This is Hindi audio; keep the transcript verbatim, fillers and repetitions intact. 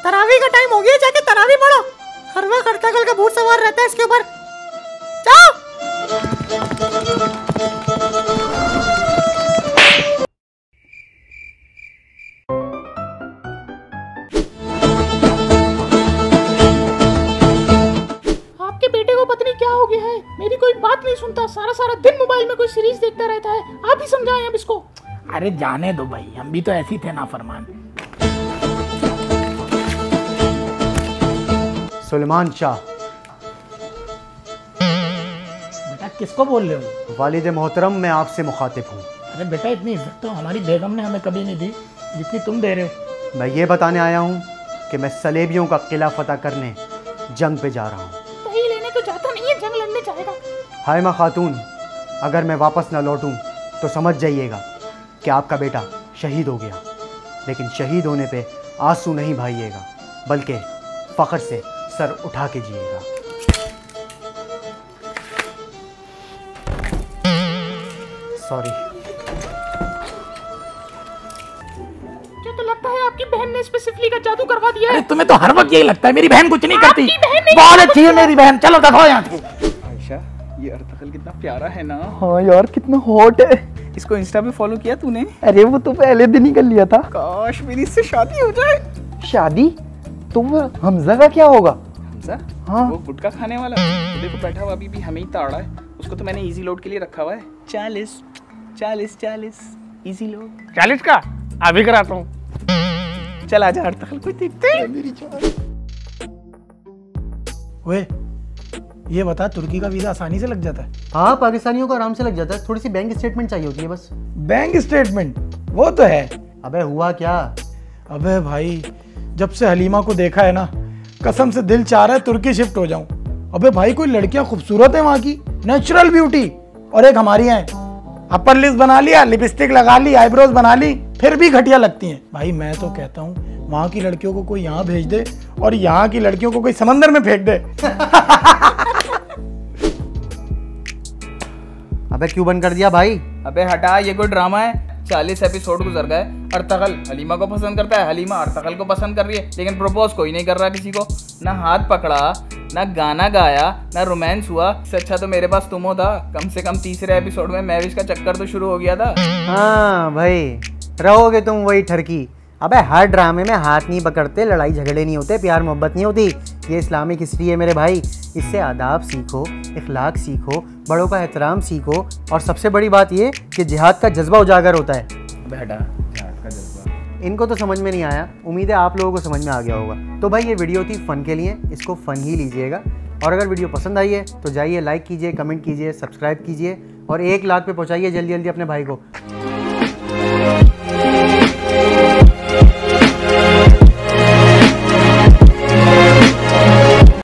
तरावी का टाइम हो गया, जाके तरावी पढ़ो। हर वक्त अर्तगल का भूत सवार रहता है इसके ऊपर। जाओ। आपके बेटे को पता नहीं क्या हो गया है, मेरी कोई बात नहीं सुनता, सारा सारा दिन मोबाइल में कोई सीरीज देखता रहता है। आप ही समझाएं अब इसको। अरे जाने दो भाई, हम भी तो ऐसे ही थे ना फरमान। सुलेमान शाह। बेटा किसको बोल रहे हो? वालिद मोहतरम, मैं आपसे मुखातिब हूँ। अरे बेटा इतनी इज्जत तो हमारी बेगम ने हमें कभी नहीं दी जितनी तुम दे रहे हो। मैं ये बताने आया हूँ कि मैं सलेबियों का किला फतह करने जंग पे जा रहा हूँ। दही लेने तो जाता नहीं है, जंग लड़ने जाएगा। हाय माँ खातून, अगर मैं वापस ना लौटूं तो समझ जाइएगा कि आपका बेटा शहीद हो गया। लेकिन शहीद होने पे आंसू नहीं बहाइएगा, बल्कि फ़ख्र से सर उठा के जिएगा। सॉरी। मुझे तो लगता है आपकी बहन ने स्पेसिफिकली का जादू करवा दिया है। अरे तुम्हें तो हर वक्त यही लगता है, मेरी बहन कुछ नहीं करती। आपकी बहन नहीं बहुत अच्छी है मेरी बहन, चलो दफा यहाँ से। आयशा, ये अर्तगल कितना प्यारा है ना। हाँ यार कितना हॉट है। इसको इंस्टा पे फॉलो किया तूने? अरे वो तो पहले दिन ही कर लिया था। काश मेरी इससे शादी हो जाए। शादी? तो वो हमजा का क्या होगा? हमजा? हाँ। वो गुटखा खाने वाला तो देखो बैठा हुआ अभी भी हमें ही ताड़ा है। उसको तो मैंने इजी लोड के लिए रखा हुआ है। चालीस चालीस चालीस इजी लोड। चालीस का अभी कराता हूँ। चल आजा अर्तगल, कोई देखते हैं। मेरी जान। ओए ये बता, तुर्की का वीजा आसानी से लग जाता है? हाँ, पाकिस्तानियों को आराम से लग जाता है, थोड़ी सी बैंक स्टेटमेंट चाहिए होती है बस। बैंक स्टेटमेंट वो तो है। अबे हुआ क्या? अबे भाई जब से हलीमा को देखा है ना, कसम से दिल चाह रहा है तुर्की शिफ्ट हो जाऊं। अबे भाई कोई लड़कियां खूबसूरत है वहां की, नेचुरल ब्यूटी, और एक हमारी हैं, अपर लिप्स बना लिया, लिपस्टिक लगा ली, आईब्रोज बना ली, फिर भी घटिया लगती हैं। भाई मैं तो कहता हूँ वहां की लड़कियों को कोई यहाँ भेज दे और यहाँ की लड़कियों को कोई समंदर में फेंक दे। अबे क्यों बंद कर दिया भाई? अबे हटा, ये कोई ड्रामा है? चालीस एपिसोड गुजर गए, अर्तगल हलीमा को पसंद करता है, हलीमा अर्तगल को पसंद कर रही है, लेकिन प्रपोज कोई नहीं कर रहा किसी को। ना हाथ पकड़ा, ना गाना गाया, ना रोमांस हुआ। इससे अच्छा तो मेरे पास तुम हो था। कम से कम तीसरे एपिसोड में मैविश का चक्कर तो शुरू हो गया था। हाँ भाई, रहोगे तुम वही ठरकी। अबे हर ड्रामे में हाथ नहीं पकड़ते, लड़ाई झगड़े नहीं होते, प्यार मोहब्बत नहीं होती। ये इस्लामिक हिस्ट्री है मेरे भाई, इससे आदाब सीखो, इखलाक सीखो, बड़ों का एहतराम सीखो, और सबसे बड़ी बात ये कि जिहाद का जज्बा उजागर होता है। अबे हटा, जिहाद का जज्बा इनको तो समझ में नहीं आया, उम्मीद है आप लोगों को समझ में आ गया होगा। तो भाई ये वीडियो थी फ़न के लिए, इसको फ़न ही लीजिएगा। और अगर वीडियो पसंद आई है तो जाइए लाइक कीजिए, कमेंट कीजिए, सब्सक्राइब कीजिए, और एक लाख पे पहुँचाइए जल्दी जल्दी अपने भाई को।